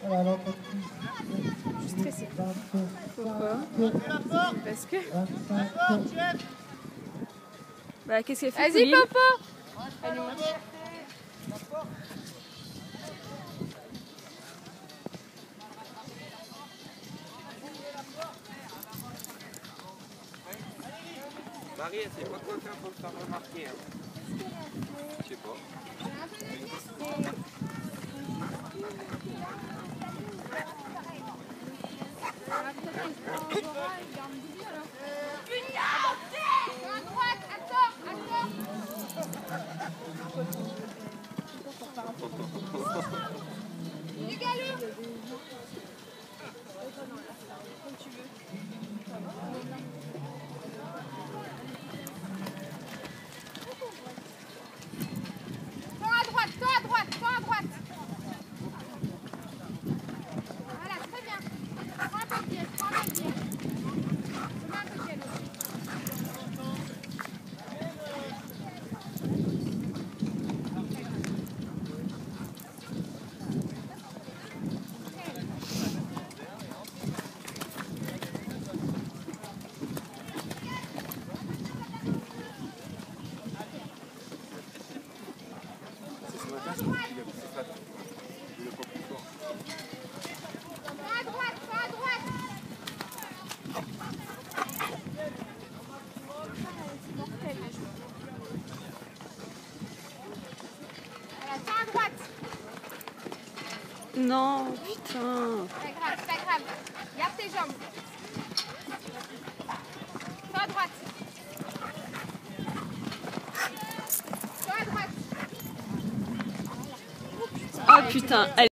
Je suis stressée. Pourquoi? Parce que... Bah, qu'est-ce qu'elle fait? Vas-y, Popo! Marie, elle sait pas quoi faire pour te faire remarquer. Hein. Je sais pas. À droite, attends. Dégale-le. Comme tu veux. Toi à droite. Voilà, très bien. Prends un peu de pied. Je mets un peu de pied, l'autre. À droite. C'est mortel, les joueurs. Voilà, tiens à droite. Non, putain. C'est pas grave. Garde tes jambes. Toi à droite. Oh putain.